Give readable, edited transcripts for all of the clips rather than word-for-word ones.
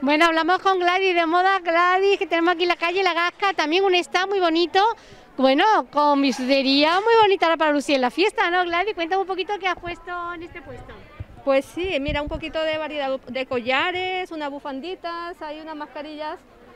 Bueno, hablamos con Gladys de moda, Gladys, que tenemos aquí en la calle La Gasca, también un stand muy bonito, bueno, con bisutería muy bonita para lucir en la fiesta, ¿no, Gladys? Cuéntame un poquito qué has puesto en este puesto. Pues sí, mira, un poquito de variedad de collares, unas bufanditas, hay unas mascarillas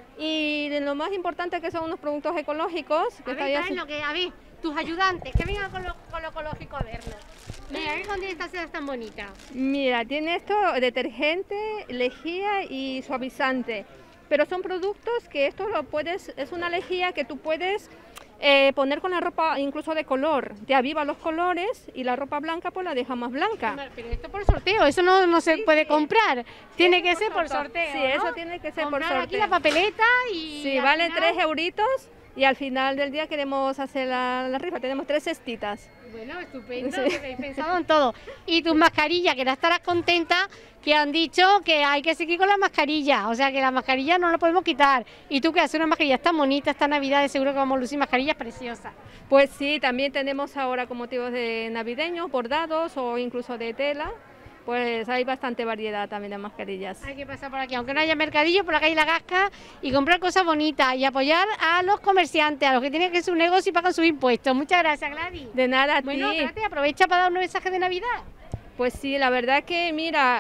y lo más importante que son unos productos ecológicos. A ver, tus ayudantes, que vengan con lo ecológico a verlo. Mira, a ver dónde esta seda tan bonita. Mira, tiene esto detergente, lejía y suavizante, pero son productos que esto lo puedes, es una lejía que tú puedes poner con la ropa incluso de color, te aviva los colores y la ropa blanca pues la deja más blanca. Pero esto por sorteo, eso no se puede comprar, tiene que ser por sorteo. Sí, ¿no? eso tiene que ser por Comprar sorteo. Aquí la papeleta y... Sí, vale 3 euritos y al final del día queremos hacer la rifa, tenemos 3 cestitas. Bueno, estupendo, que habéis pensado en todo. Y tus mascarillas, que ya estarás contenta, que han dicho que hay que seguir con las mascarillas, o sea que las mascarillas no las podemos quitar. Y tú que haces unas mascarillas tan bonitas, esta Navidad, seguro que vamos a lucir mascarillas preciosas. Pues sí, también tenemos ahora con motivos de navideños, bordados o incluso de tela. Pues hay bastante variedad también de mascarillas. Hay que pasar por aquí, aunque no haya mercadillo, por la calle La Gasca y comprar cosas bonitas y apoyar a los comerciantes, a los que tienen que hacer un negocio y pagan sus impuestos. Muchas gracias, Gladys. De nada, a ti. Bueno, gracias, aprovecha para dar un mensaje de Navidad. Pues sí, la verdad que mira,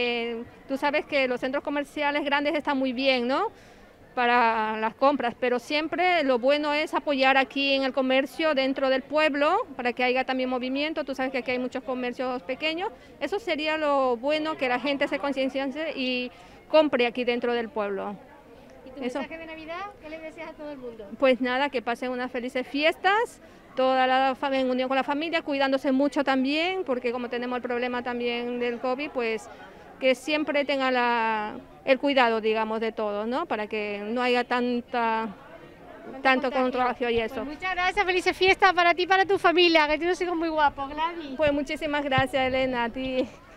tú sabes que los centros comerciales grandes están muy bien, ¿no?, para las compras, pero siempre lo bueno es apoyar aquí en el comercio dentro del pueblo para que haya también movimiento. Tú sabes que aquí hay muchos comercios pequeños, eso sería lo bueno, que la gente se conciencie y compre aquí dentro del pueblo. ¿Y tu mensaje de Navidad qué le deseas a todo el mundo? Pues nada, que pasen unas felices fiestas, toda la familia en unión con la familia, cuidándose mucho también, porque como tenemos el problema también del COVID, pues que siempre tenga el cuidado, digamos, de todo, ¿no?, para que no haya tanto contagio y eso. Pues muchas gracias, felices fiestas para ti y para tu familia, que tienes hijos muy guapos, Gladys. Pues muchísimas gracias, Elena, a ti.